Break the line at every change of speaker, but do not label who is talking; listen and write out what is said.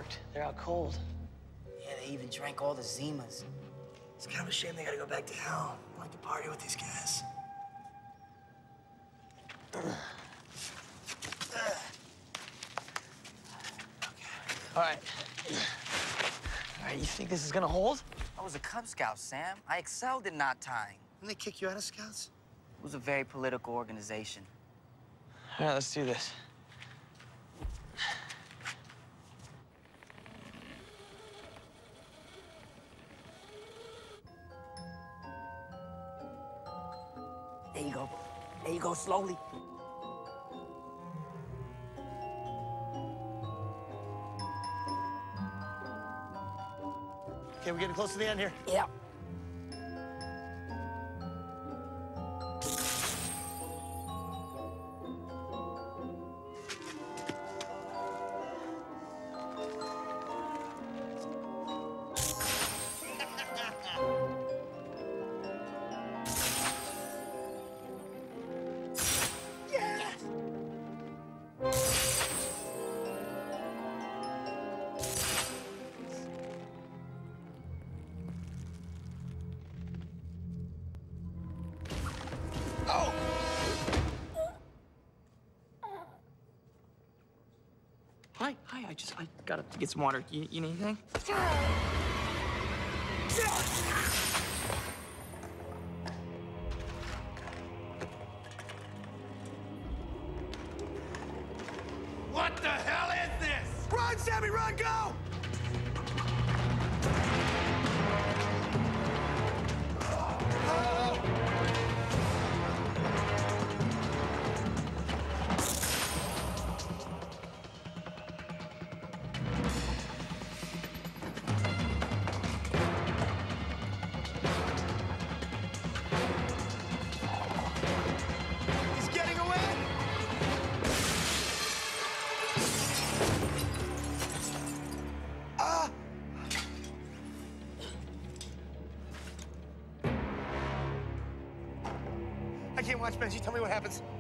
smoked. They're out cold.
Yeah, they even drank all the Zimas. It's kind of a shame they gotta go back to hell. I like to party with these guys.
All right. All right, you think this is gonna hold?
I was a Cub Scout, Sam. I excelled in knot tying.
Didn't they kick you out of Scouts?
It was a very political organization.
All right, let's do this.
There you go. There you go, slowly.
Okay, we're getting close to the end here.
Yeah.
Oh!
Hi, I got up to get some water. You need anything?
What the hell is this? Run, Sammy, run, go! He's getting away! I can't watch Benji. Tell me what happens.